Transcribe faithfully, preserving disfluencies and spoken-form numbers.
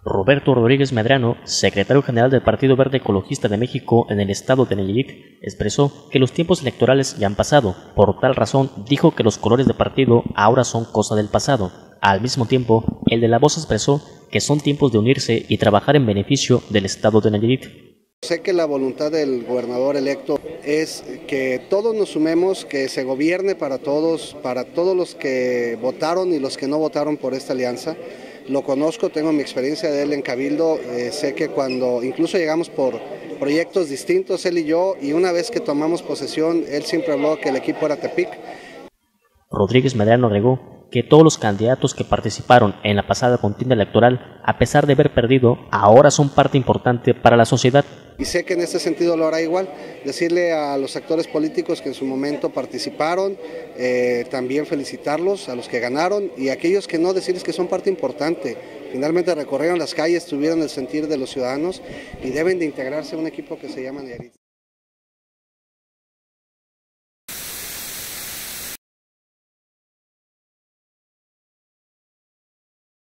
Roberto Rodríguez Medrano, secretario general del Partido Verde Ecologista de México en el estado de Nayarit, expresó que los tiempos electorales ya han pasado. Por tal razón, dijo que los colores de partido ahora son cosa del pasado. Al mismo tiempo, el de La Voz expresó que son tiempos de unirse y trabajar en beneficio del estado de Nayarit. Sé que la voluntad del gobernador electo es que todos nos sumemos, que se gobierne para todos, para todos los que votaron y los que no votaron por esta alianza. Lo conozco, tengo mi experiencia de él en Cabildo, eh, sé que cuando incluso llegamos por proyectos distintos, él y yo, y una vez que tomamos posesión, él siempre habló que el equipo era Tepic. Rodríguez Medrano agregó que todos los candidatos que participaron en la pasada contienda electoral, a pesar de haber perdido, ahora son parte importante para la sociedad. Y sé que en este sentido lo hará igual, decirle a los actores políticos que en su momento participaron, eh, también felicitarlos a los que ganaron y a aquellos que no, decirles que son parte importante. Finalmente recorrieron las calles, tuvieron el sentir de los ciudadanos y deben de integrarse a un equipo que se llama Nayarit.